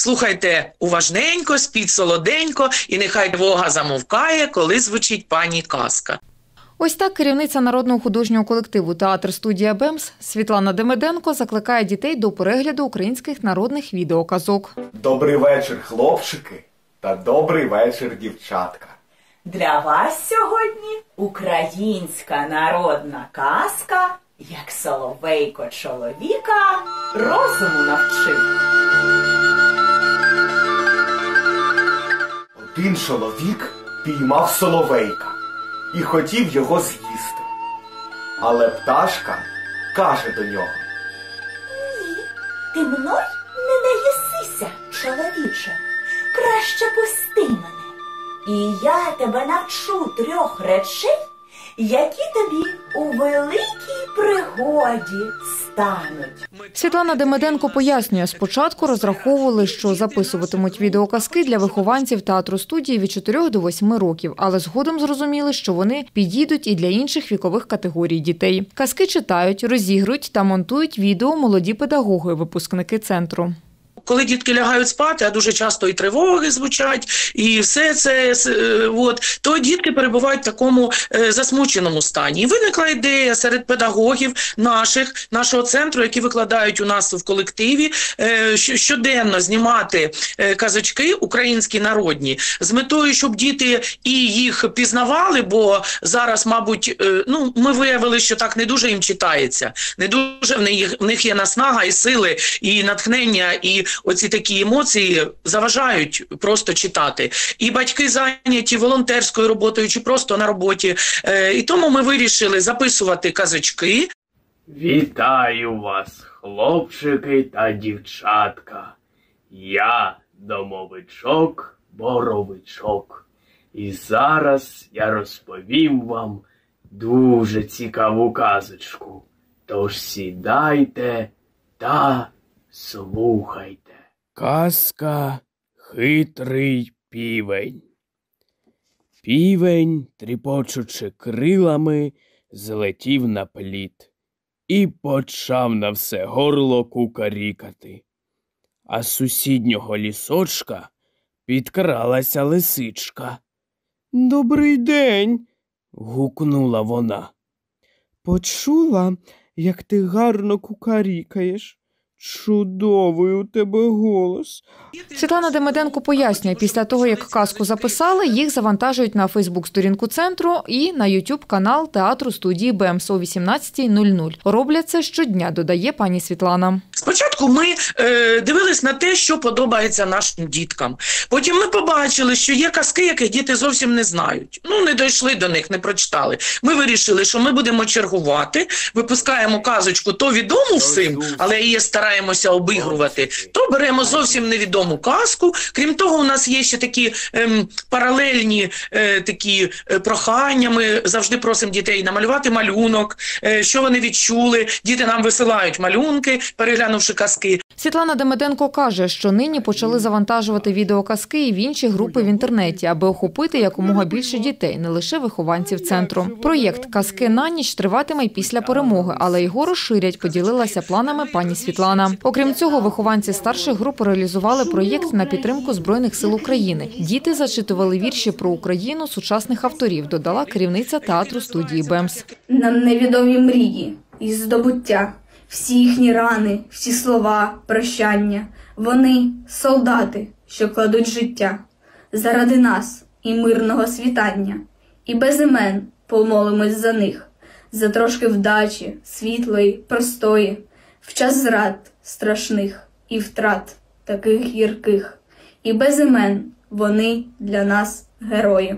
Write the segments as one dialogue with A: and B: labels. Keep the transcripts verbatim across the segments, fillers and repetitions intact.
A: Слухайте уважненько, спіть солоденько, і нехай тривога замовкає, коли звучить пані казка.
B: Ось так керівниця народного художнього колективу «Театр-студія БЕМС» Світлана Демиденко закликає дітей до перегляду українських народних відеоказок.
C: Добрий вечір, хлопчики, та добрий вечір, дівчатка.
D: Для вас сьогодні українська народна казка «Як соловейко чоловіка розуму навчив».
C: Один чоловік піймав соловейка і хотів його з'їсти. Але пташка каже до нього:
D: «Ні, ти мною не наїсися, чоловіче, краще пусти мене. І я тебе навчу трьох речей, які тобі у великій пригоді стануть».
B: Світлана Демиденко пояснює, спочатку розраховували, що записуватимуть відеоказки для вихованців театру-студії від чотирьох до восьми років, але згодом зрозуміли, що вони підійдуть і для інших вікових категорій дітей. Казки читають, розігрують та монтують відео молоді педагоги, випускники центру.
A: Коли дітки лягають спати, а дуже часто і тривоги звучать, і все це, от, то дітки перебувають в такому е, засмученому стані. І виникла ідея серед педагогів наших, нашого центру, які викладають у нас в колективі, е, щоденно знімати е, казочки українські народні, з метою, щоб діти і їх пізнавали, бо зараз, мабуть, е, ну, ми виявили, що так не дуже їм читається, не дуже в них, в них є наснага і сили, і натхнення, і оці такі емоції заважають просто читати. І батьки зайняті волонтерською роботою чи просто на роботі. Е, і тому ми вирішили записувати казочки.
E: Вітаю вас, хлопчики та дівчатка. Я домовичок Боровичок. І зараз я розповім вам дуже цікаву казочку. Тож сідайте та слухайте. Казка «Хитрий півень». Півень, тріпочучи крилами, злетів на пліт і почав на все горло кукарікати. А з сусіднього лісочка підкралася лисичка. «Добрий день!» – гукнула вона. «Почула, як ти гарно кукарікаєш? Чудовий у тебе голос».
B: Світлана Демиденко пояснює, після того, як казку записали, їх завантажують на Фейсбук-сторінку центру і на Ютуб-канал театру-студії БЕМС о вісімнадцятій нуль нуль. Роблять це щодня, додає пані Світлана.
A: Спочатку ми е, дивились на те, що подобається нашим діткам. Потім ми побачили, що є казки, яких діти зовсім не знають. Ну, не дійшли до них, не прочитали. Ми вирішили, що ми будемо чергувати, випускаємо казочку то відому всім, але її стараємося обігрувати, то беремо зовсім невідому казку. Крім того, у нас є ще такі ем, паралельні е, такі е, прохання. Ми завжди просимо дітей намалювати малюнок, е, що вони відчули. Діти нам висилають малюнки, переглянувши казки.
B: Світлана Демиденко каже, що нині почали завантажувати відеоказки і в інші групи в інтернеті, аби охопити якомога більше дітей, не лише вихованців центру. Проєкт «Казки на ніч» триватиме й після перемоги, але його розширять, поділилася планами пані Світлана. Окрім цього, вихованці старших груп реалізували проєкт на підтримку Збройних сил України. Діти зачитували вірші про Україну сучасних авторів, додала керівниця театру-студії БЕМС.
F: Нам невідомі мрії і здобуття, всі їхні рани, всі слова, прощання. Вони – солдати, що кладуть життя заради нас і мирного світання. І без імен помолимось за них, за трошки вдачі, світлої, простої, в час зрад страшних і втрат таких гірких. І без імен вони для нас герої.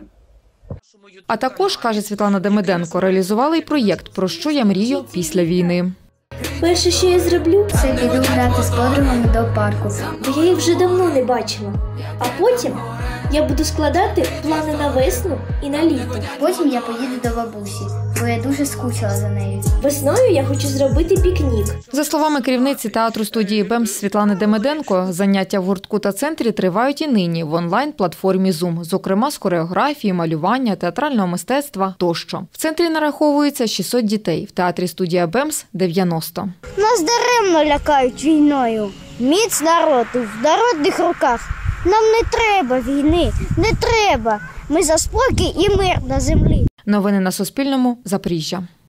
B: А також, каже Світлана Демиденко, реалізували й проєкт «Про що я мрію після війни».
G: Перше, що я зроблю, це піду грати з подругами до парку, бо я їх вже давно не бачила. А потім я буду складати плани на весну і на літо.
H: Потім я поїду до бабусі, бо я дуже скучила за нею.
G: Весною я хочу зробити пікнік.
B: За словами керівниці театру-студії БЕМС Світлани Демиденко, заняття в гуртку та центрі тривають і нині в онлайн-платформі Zoom, зокрема з хореографії, малювання, театрального мистецтва тощо. В центрі нараховується шістсот дітей, в театрі-студія БЕМС – дев'яносто.
H: Нас даремно лякають війною.
I: Міць народу в народних руках. Нам не треба війни, не треба. Ми за спокій і мир на землі.
B: Новини на Суспільному. Запоріжжя.